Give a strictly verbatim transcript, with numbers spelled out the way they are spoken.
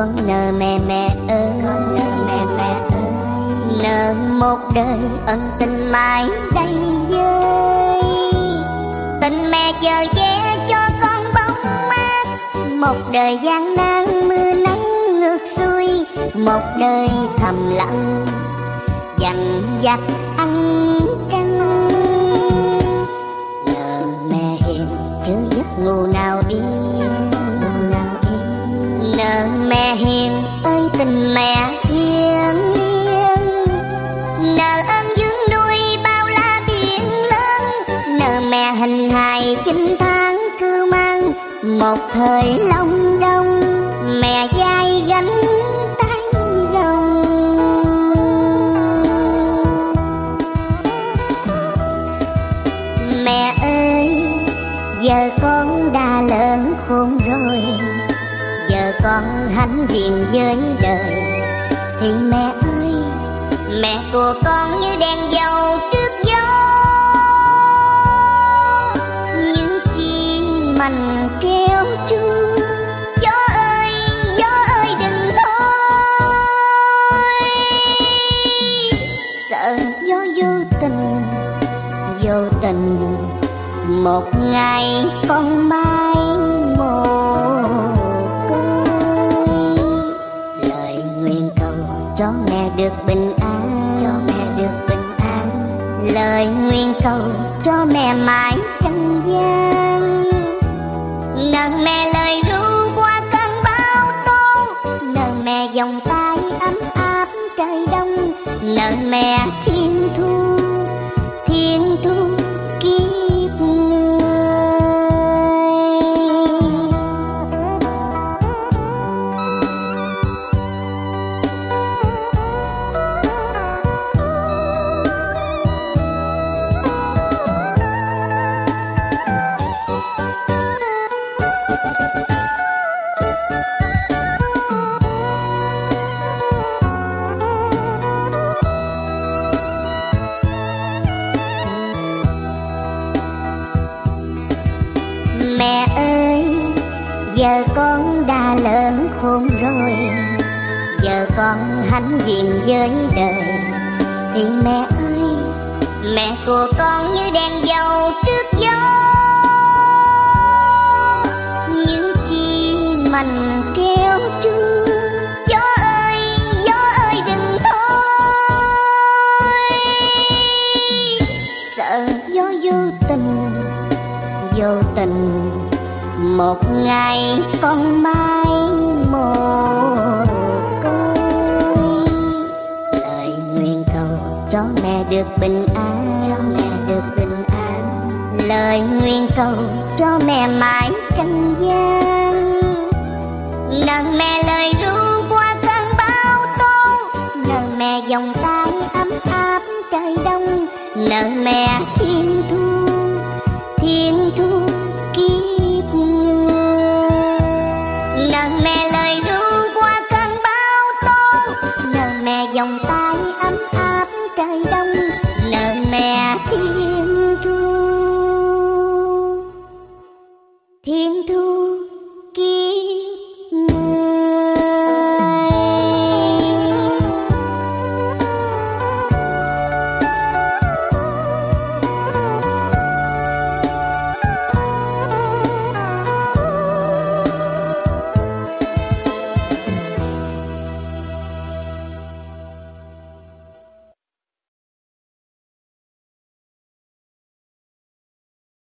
con nợ mẹ mẹ ơi, con nợ mẹ mẹ ơi, nợ một đời ân tình mãi đây vơi. Tình mẹ chờ che cho con bóng mát, một đời gian nan mưa nắng ngược xuôi, một đời thầm lặng dằn vặt ăn trăng. Nợ mẹ hiền chứ giấc ngủ nào yên, nợ mẹ hiền ơi tình mẹ thiêng liêng. Nợ ơn dưỡng nuôi bao la biển lớn, nợ mẹ hình hài chín tháng cưu mang, một thời long đông mẹ vai gánh tay gồng. Mẹ ơi giờ con đã lớn khôn rồi, giờ con hãnh diện với đời, thì mẹ ơi mẹ của con như đèn dầu trước gió, như chim mành treo chuông. Gió ơi gió ơi đừng thôi, sợ gió vô tình vô tình một ngày con mãi một. Cho mẹ được bình an, cho mẹ được bình an, lời nguyện cầu cho mẹ mãi trăng gian. Nợ mẹ lời ru qua cơn bão tố, nợ mẹ vòng tay ấm áp trời đông, nợ mẹ thiên thu thiên thu kiếp người. Mẹ ơi giờ con đã lớn khôn rồi, giờ con hãnh diện với đời, thì mẹ ơi mẹ của con như đèn dầu trước gió, như chim mành treo chuông. Gió ơi gió ơi đừng thôi, sợ gió vô tình vô tình một ngày con mãi một côi. Lời nguyện cầu cho mẹ được bình an, cho mẹ được bình an, lời nguyện cầu cho mẹ mãi trăng gian. Nợ mẹ lời ru qua cơn bão tố, nợ mẹ vòng tay ấm áp trời đông, nợ mẹ thiên